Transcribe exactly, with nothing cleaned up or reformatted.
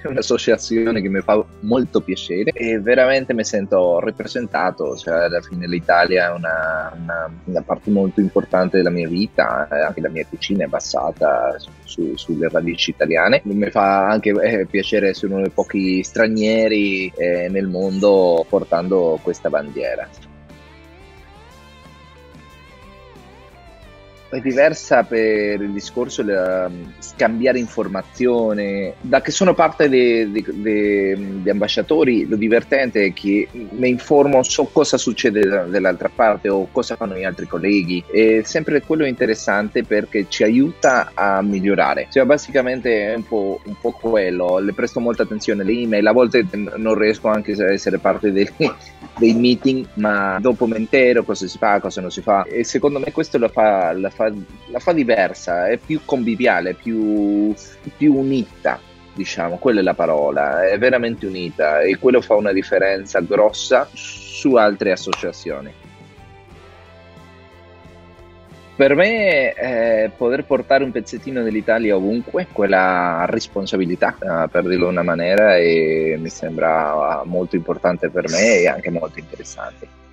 un'associazione che mi fa molto piacere e veramente mi sento rappresentato, cioè alla fine l'Italia è una, una, una parte molto importante della mia vita, anche la mia cucina è basata su, su, sulle radici italiane. Mi fa anche eh, piacere essere uno dei pochi stranieri eh, nel mondo portando questa bandiera. È diversa per il discorso di scambiare informazioni. Da che sono parte di ambasciatori, lo divertente è che mi informo su cosa succede dall'altra parte o cosa fanno gli altri colleghi. È sempre quello interessante perché ci aiuta a migliorare. Cioè, basicamente è un po', un po' quello. Le presto molta attenzione alle email, a volte non riesco anche a essere parte dei, dei meeting, ma dopo mi entero cosa si fa, cosa non si fa. E secondo me questo la fa, la fa la fa diversa, è più conviviale, più, più unita, diciamo, quella è la parola, è veramente unita e quello fa una differenza grossa su altre associazioni. Per me eh, poter portare un pezzettino dell'Italia ovunque, quella responsabilità, eh, per dirlo in una maniera, e mi sembra molto importante per me e anche molto interessante.